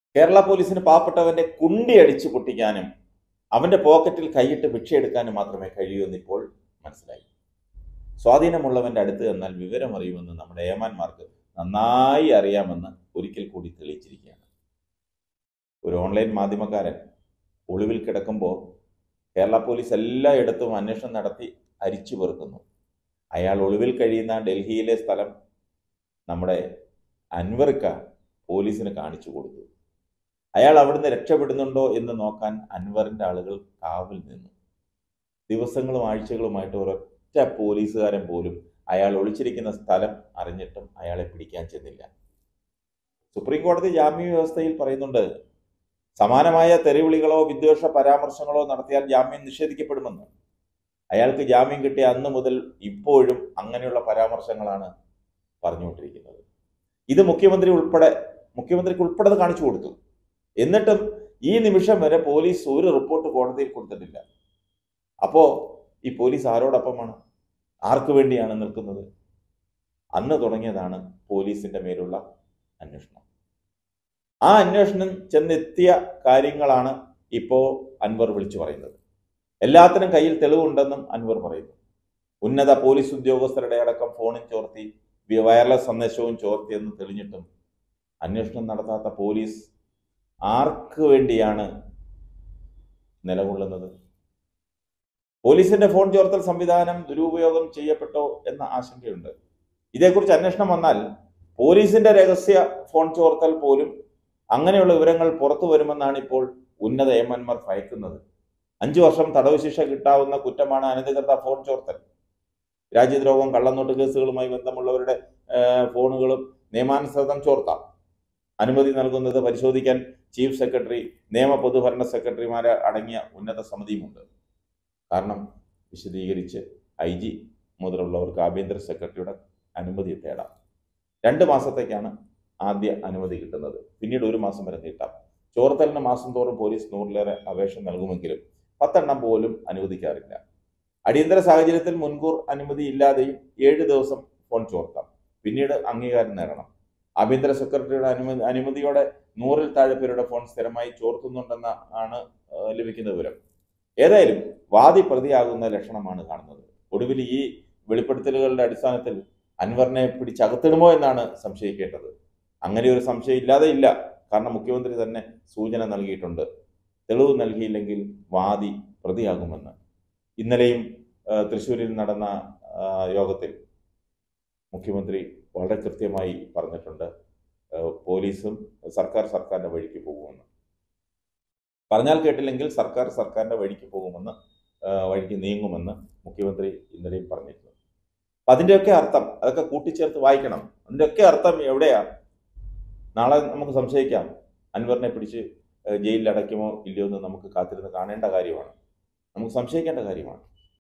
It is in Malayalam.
കേരള പോലീസിന് പാവപ്പെട്ടവന്റെ കുണ്ടി അടിച്ചു പൊട്ടിക്കാനും അവന്റെ പോക്കറ്റിൽ കൈയിട്ട് ഭിക്ഷയെടുക്കാനും മാത്രമേ കഴിയൂ എന്നിപ്പോൾ മനസ്സിലായി. സ്വാധീനമുള്ളവന്റെ അടുത്ത് എന്നാൽ വിവരമറിയുമെന്ന് നമ്മുടെ ഏമാന്മാർക്ക് നന്നായി അറിയാമെന്ന് ഒരിക്കൽ കൂടി തെളിയിച്ചിരിക്കുകയാണ്. ഒരു ഓൺലൈൻ മാധ്യമക്കാരൻ ഒളിവിൽ കിടക്കുമ്പോൾ കേരള പോലീസ് എല്ലായിടത്തും അന്വേഷണം നടത്തി അരിച്ചു പെറുക്കുന്നു. അയാൾ ഒളിവിൽ കഴിയുന്ന ഡൽഹിയിലെ സ്ഥലം നമ്മുടെ അൻവർക്ക പോലീസിന് കാണിച്ചു കൊടുത്തു. അയാൾ അവിടുന്ന് രക്ഷപ്പെടുന്നുണ്ടോ എന്ന് നോക്കാൻ അൻവറിന്റെ ആളുകൾ കാവൽ നിന്നു. ദിവസങ്ങളും ആഴ്ചകളുമായിട്ട് ഒരൊറ്റ പോലീസുകാരൻ പോലും അയാൾ ഒളിച്ചിരിക്കുന്ന സ്ഥലം അറിഞ്ഞിട്ടും അയാളെ പിടിക്കാൻ ചെന്നില്ല. സുപ്രീം കോടതി ജാമ്യ വ്യവസ്ഥയിൽ പറയുന്നുണ്ട്, സമാനമായ തെറിവിളികളോ വിദ്വേഷ പരാമർശങ്ങളോ നടത്തിയാൽ ജാമ്യം നിഷേധിക്കപ്പെടുമെന്ന്. അയാൾക്ക് ജാമ്യം കിട്ടിയ അന്ന് മുതൽ ഇപ്പോഴും അങ്ങനെയുള്ള പരാമർശങ്ങളാണ് പറഞ്ഞുകൊണ്ടിരിക്കുന്നത്. ഇത് മുഖ്യമന്ത്രിക്ക് ഉൾപ്പെടെ കാണിച്ചു കൊടുത്തു. എന്നിട്ടും ഈ നിമിഷം വരെ പോലീസ് ഒരു റിപ്പോർട്ട് കോടതിയിൽ കൊടുത്തിട്ടില്ല. അപ്പോ ഈ പോലീസ് ആരോടൊപ്പമാണ്, ആർക്കു വേണ്ടിയാണ് നിൽക്കുന്നത്? അന്ന് തുടങ്ങിയതാണ് പോലീസിന്റെ മേലുള്ള അന്വേഷണം. ആ അന്വേഷണം ചെന്നെത്തിയ കാര്യങ്ങളാണ് ഇപ്പോ അൻവർ വിളിച്ചു പറയുന്നത്. എല്ലാത്തിനും കയ്യിൽ തെളിവുണ്ടെന്നും അൻവർ പറയുന്നു. ഉന്നത പോലീസ് ഉദ്യോഗസ്ഥരുടെ അടക്കം ഫോണിൽ ചോർത്തി, വയർലെസ് സന്ദേശവും ചോർത്തിയെന്ന് തെളിഞ്ഞിട്ടും അന്വേഷണം നടത്താത്ത പോലീസ് ആർക്ക് വേണ്ടിയാണ് നിലകൊള്ളുന്നത്? പോലീസിന്റെ ഫോൺ ചോർത്തൽ സംവിധാനം ദുരുപയോഗം ചെയ്യപ്പെട്ടോ എന്ന ആശങ്കയുണ്ട്. ഇതേക്കുറിച്ച് അന്വേഷണം വന്നാൽ പോലീസിന്റെ രഹസ്യ ഫോൺ ചോർത്തൽ പോലും അങ്ങനെയുള്ള വിവരങ്ങൾ പുറത്തു വരുമെന്നാണ് ഇപ്പോൾ ഉന്നത ഏമാന്മാർ ഭയക്കുന്നത്. 5 വർഷം തടവ് ശിക്ഷ കിട്ടാവുന്ന കുറ്റമാണ് അനധികൃത ഫോൺ ചോർത്തൽ. രാജ്യദ്രോഹം, കള്ളനോട്ട് കേസുകളുമായി ബന്ധമുള്ളവരുടെ ഫോണുകളും നിയമാനുസൃതം ചോർത്താം. അനുമതി നൽകുന്നത് പരിശോധിക്കാൻ ചീഫ് സെക്രട്ടറി, നിയമ പൊതുഭരണ സെക്രട്ടറിമാരെ അടങ്ങിയ ഉന്നത സമിതിയുമുണ്ട്. കാരണം വിശദീകരിച്ച് IG മുതലുള്ളവർക്ക് ആഭ്യന്തര സെക്രട്ടറിയുടെ അനുമതി തേടാം. 2 മാസത്തേക്കാണ് ആദ്യ അനുമതി കിട്ടുന്നത്. പിന്നീട് 1 മാസം വരെ നീട്ടാം. ചോർത്തലിന് മാസം തോറും പോലീസ് 100ലേറെ അപേക്ഷ നൽകുമെങ്കിലും 10 എണ്ണം പോലും അനുവദിക്കാറില്ല. അടിയന്തര സാഹചര്യത്തിൽ മുൻകൂർ അനുമതി ഇല്ലാതെയും 7 ദിവസം ഫോൺ ചോർത്താം. പിന്നീട് അംഗീകാരം നേടണം. ആഭ്യന്തര സെക്രട്ടറിയുടെ അനുമതിയോടെ 100-ൽ താഴെ പേരുടെ ഫോൺ സ്ഥിരമായി ചോർത്തുന്നുണ്ടെന്ന ആണ് ലഭിക്കുന്ന വിവരം. ഏതായാലും വാദി പ്രതിയാകുന്ന ലക്ഷണമാണ് കാണുന്നത്. ഒടുവിൽ ഈ വെളിപ്പെടുത്തലുകളുടെ അടിസ്ഥാനത്തിൽ അൻവറിനെ പിടിച്ചകത്തിടുമോ എന്നാണ് സംശയിക്കേണ്ടത്. അങ്ങനെ ഒരു സംശയം ഇല്ലാതെ ഇല്ല. കാരണം മുഖ്യമന്ത്രി തന്നെ സൂചന നൽകിയിട്ടുണ്ട്, തെളിവ് നൽകിയില്ലെങ്കിൽ വാദി പ്രതിയാകുമെന്ന്. ഇന്നലെയും തൃശ്ശൂരിൽ നടന്ന യോഗത്തിൽ മുഖ്യമന്ത്രി വളരെ കൃത്യമായി പറഞ്ഞിട്ടുണ്ട്, പോലീസും സർക്കാരിന്റെ വഴിക്ക് പോകുമെന്ന്. പറഞ്ഞാൽ കേട്ടില്ലെങ്കിൽ സർക്കാരിന്റെ വഴിക്ക് പോകുമെന്ന്, വഴിക്ക് നീങ്ങുമെന്ന് മുഖ്യമന്ത്രി ഇന്നലെയും പറഞ്ഞിരുന്നു. അപ്പം അതിൻ്റെയൊക്കെ അർത്ഥം അതൊക്കെ കൂട്ടിച്ചേർത്ത് വായിക്കണം. അതിൻ്റെയൊക്കെ അർത്ഥം എവിടെയാ? നാളെ നമുക്ക് സംശയിക്കാം, അൻവറിനെ പിടിച്ച് ജയിലിൽ അടയ്ക്കുമോ ഇല്ലയോ എന്ന് നമുക്ക് കാത്തിരുന്ന് കാണേണ്ട കാര്യമാണ്. നമുക്ക് സംശയിക്കേണ്ട കാര്യമാണ്.